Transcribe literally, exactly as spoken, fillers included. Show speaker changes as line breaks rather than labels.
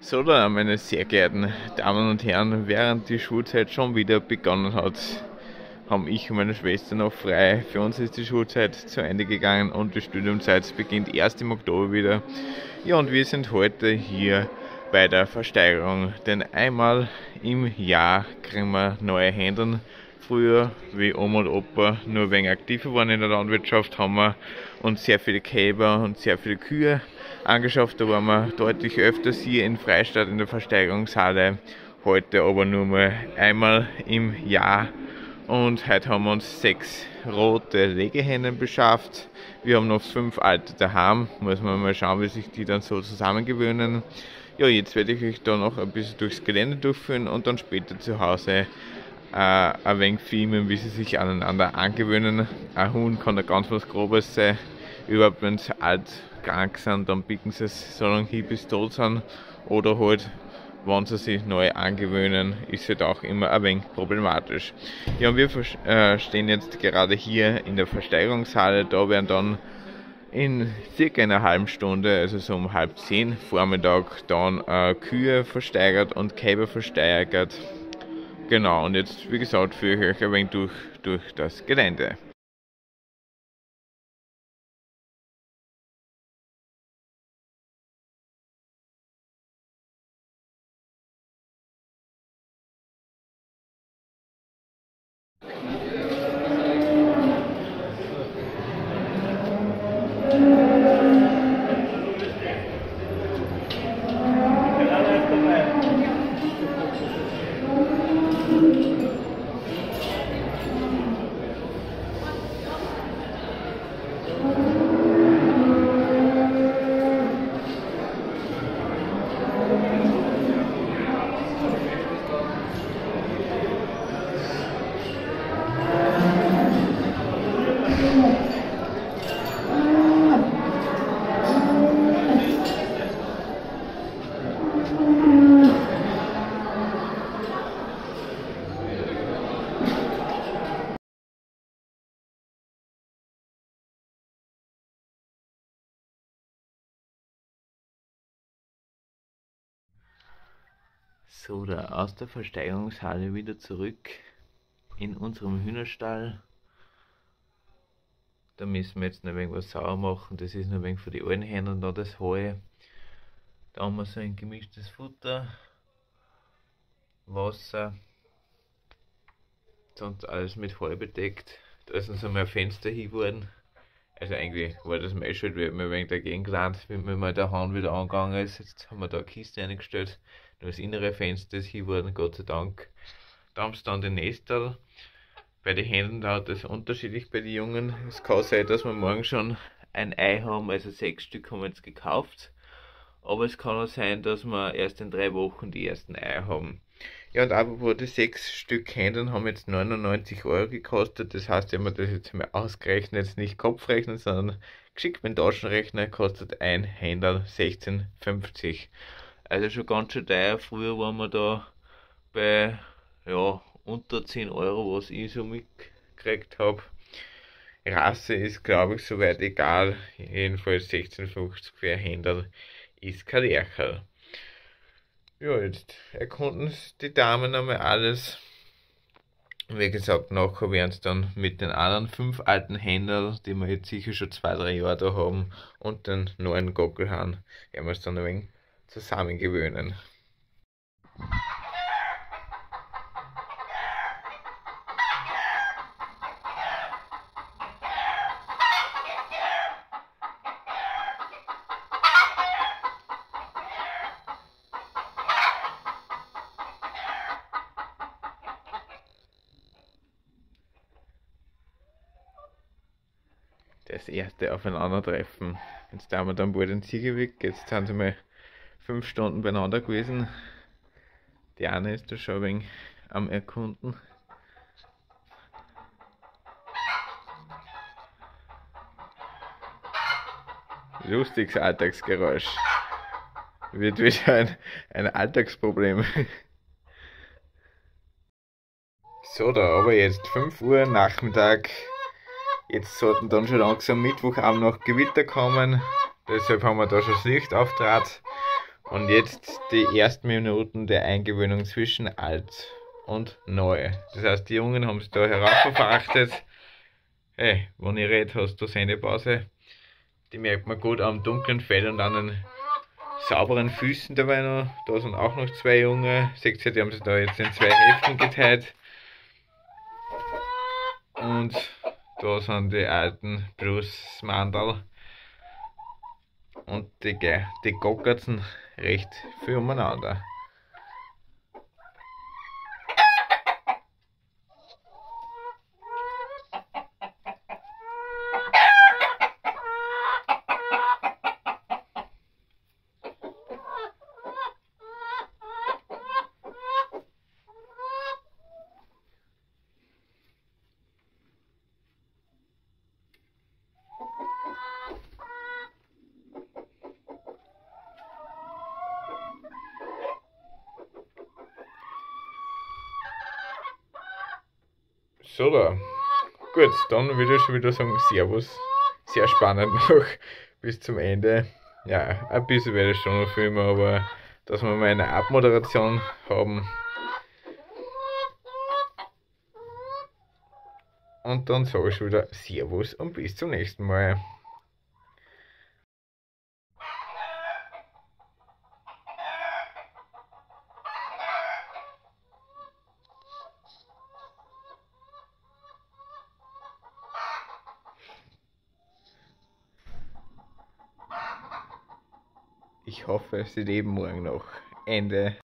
So, dann, meine sehr geehrten Damen und Herren, während die Schulzeit schon wieder begonnen hat, haben ich und meine Schwester noch frei. Für uns ist die Schulzeit zu Ende gegangen und die Studiumzeit beginnt erst im Oktober wieder. Ja, und wir sind heute hier bei der Versteigerung, denn einmal im Jahr kriegen wir neue Händeln. Früher, wie Oma und Opa nur ein wenig aktiver waren in der Landwirtschaft, haben wir uns sehr viele Kälber und sehr viele Kühe angeschafft. Da waren wir deutlich öfters hier in Freistadt in der Versteigerungshalle. Heute aber nur mal einmal im Jahr. Und heute haben wir uns sechs rote Legehennen beschafft. Wir haben noch fünf alte daheim. Muss man mal schauen, wie sich die dann so zusammengewöhnen. Ja, jetzt werde ich euch da noch ein bisschen durchs Gelände durchführen und dann später zu Hause äh, ein wenig filmen, wie sie sich aneinander angewöhnen. Ein Huhn kann da ganz was Grobes sein. Überhaupt, wenn sie alt krank sind, dann picken sie es so lange hin, bis sie tot sind. Oder halt, wenn sie sich neu angewöhnen, ist halt auch immer ein wenig problematisch. Ja, und wir äh, stehen jetzt gerade hier in der Versteigerungshalle. Da werden dann in circa einer halben Stunde, also so um halb zehn Vormittag, dann äh, Kühe versteigert und Kälber versteigert. Genau, und jetzt, wie gesagt, führe ich euch ein wenig durch, durch das Gelände. So, da aus der Versteigerungshalle wieder zurück in unserem Hühnerstall. Da müssen wir jetzt noch ein wenig was sauber machen. Das ist noch ein wenig für die alten Hände da das Heu. Da haben wir so ein gemischtes Futter, Wasser, sonst alles mit Heu bedeckt. Da ist uns einmal ein Fenster hingeworfen. Also eigentlich war das meine Schuld, weil wir ein wenig dagegen gelernt, wenn mir mal der Hahn wieder angegangen ist. Jetzt haben wir da eine Kiste eingestellt. Das innere Fenster ist hingeworfen, Gott sei Dank. Da haben sie dann die Nestel. Bei den Händen dauert das unterschiedlich bei den Jungen. Es kann sein, dass wir morgen schon ein Ei haben, also sechs Stück haben wir jetzt gekauft. Aber es kann auch sein, dass wir erst in drei Wochen die ersten Eier haben. Ja, und apropos die sechs Stück Händeln haben jetzt neunundneunzig Euro gekostet. Das heißt, wenn man das jetzt mal ausgerechnet, jetzt nicht Kopfrechnen, sondern geschickt mit dem Taschenrechner, kostet ein Händel sechzehn fünfzig. Also schon ganz schön teuer. Früher waren wir da bei ja, unter zehn Euro, was ich so mitgekriegt habe. Rasse ist, glaube ich, soweit egal. Jedenfalls sechzehn fünfzig für ein Händel ist kein Lercherl. Ja, jetzt erkunden die Damen einmal alles. Wie gesagt, nachher werden es dann mit den anderen fünf alten Händel, die wir jetzt sicher schon zwei, drei Jahre da haben, und den neuen Gockelhahn, werden wir es dann ein wenig zusammengewöhnen. Das erste Aufeinandertreffen. Jetzt haben wir dann bald den Ziegeweg. Jetzt sind sie mal fünf Stunden beieinander gewesen. Die eine ist da schon ein wenig am Erkunden. Lustiges Alltagsgeräusch. Wird wieder ein, ein Alltagsproblem. So, da aber jetzt fünf Uhr Nachmittag. Jetzt sollten dann schon langsam Mittwochabend noch Gewitter kommen. Deshalb haben wir da schon das Licht auftrat. Und jetzt die ersten Minuten der Eingewöhnung zwischen alt und neu. Das heißt, die Jungen haben sich da heraufverfrachtet. Hey, wenn ich rede, hast du Sendepause. Die merkt man gut am dunklen Fell und an den sauberen Füßen dabei noch. Da sind auch noch zwei Junge. Seht ihr, die haben sich da jetzt in zwei Hälften geteilt. Und da sind die alten plus Mandal. Und die, die gockerten recht viel umeinander. So da. Gut, dann würde ich schon wieder sagen, Servus. Sehr spannend noch bis zum Ende. Ja, ein bisschen werde ich schon noch filmen, aber dass wir mal eine Abmoderation haben. Und dann sage ich schon wieder Servus und bis zum nächsten Mal. Ich hoffe, Sie leben morgen noch. Ende.